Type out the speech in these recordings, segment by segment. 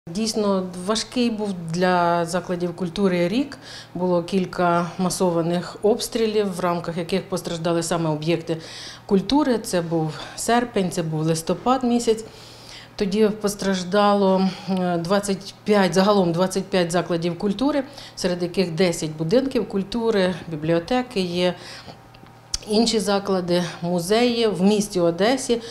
Дійсно, важкий був для закладів культури рік. Було кілька масованих обстрілів, в рамках яких постраждали саме об'єкти культури. Це був серпень, це був листопад місяць. Тоді постраждало загалом 25 закладів культури, серед яких 10 будинків культури, бібліотеки є. Інші заклади, музеї в місті Одесі,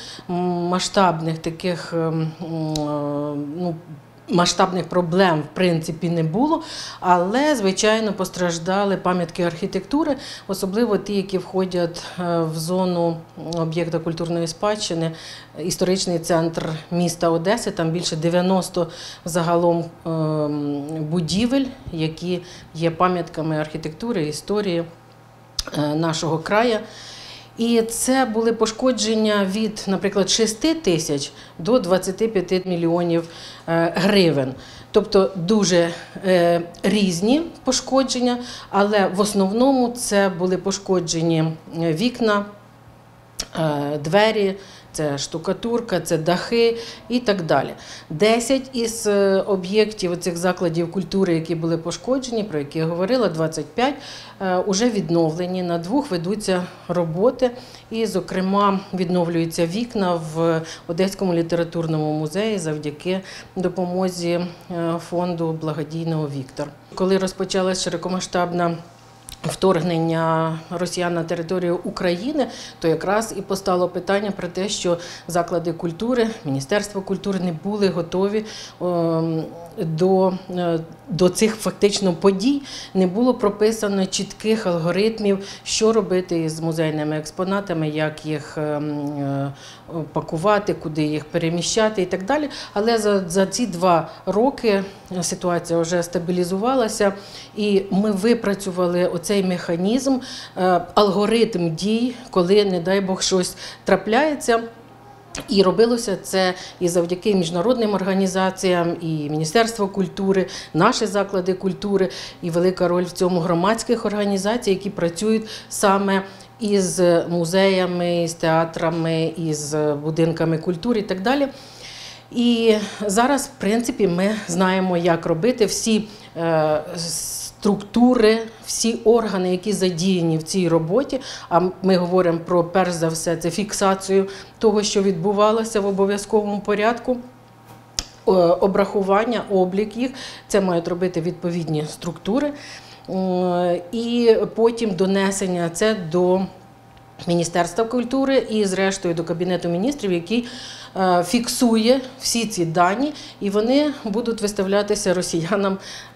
масштабних проблем, в принципі, не було, але, звичайно, постраждали пам'ятки архітектури, особливо ті, які входять в зону об'єкта культурної спадщини, історичний центр міста Одеси, там більше 90 загалом будівель, які є пам'ятками архітектури, історії нашого краю. І це були пошкодження від, наприклад, 6 тисяч до 25 мільйонів гривень. Тобто дуже різні пошкодження, але в основному це були пошкоджені вікна, двері, це штукатурка, це дахи і так далі. 10 із об'єктів цих закладів культури, які були пошкоджені, про які я говорила, 25, вже відновлені. На 2 ведуться роботи. І, зокрема, відновлюються вікна в Одеському літературному музеї завдяки допомозі фонду благодійного «Віктор». Коли розпочалась широкомасштабна вторгнення росіян на територію України, то якраз і постало питання про те, що заклади культури, Міністерство культури не були готові до цих фактично подій, не було прописано чітких алгоритмів, що робити з музейними експонатами, як їх пакувати, куди їх переміщати і так далі. Але за ці 2 роки ситуація вже стабілізувалася, і ми випрацювали оцей механізм, алгоритм дій, коли, не дай Бог, щось трапляється. І робилося це і завдяки міжнародним організаціям, і Міністерство культури, наші заклади культури, і велика роль в цьому громадських організацій, які працюють саме із музеями, з театрами, із будинками культури і так далі. І зараз, в принципі, ми знаємо, як робити. Всі структури, всі органи, які задіяні в цій роботі, а ми говоримо про, перш за все, це фіксацію того, що відбувалося в обов'язковому порядку, обрахування, облік їх, це мають робити відповідні структури, і потім донесення це до Міністерства культури і, зрештою, до Кабінету міністрів, який фіксує всі ці дані, і вони будуть виставлятися росіянам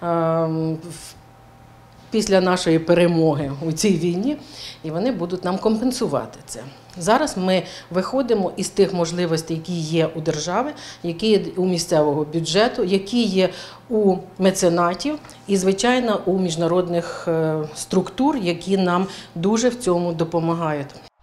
після нашої перемоги у цій війні, і вони будуть нам компенсувати це. Зараз ми виходимо із тих можливостей, які є у держави, які є у місцевого бюджету, які є у меценатів і, звичайно, у міжнародних структур, які нам дуже в цьому допомагають.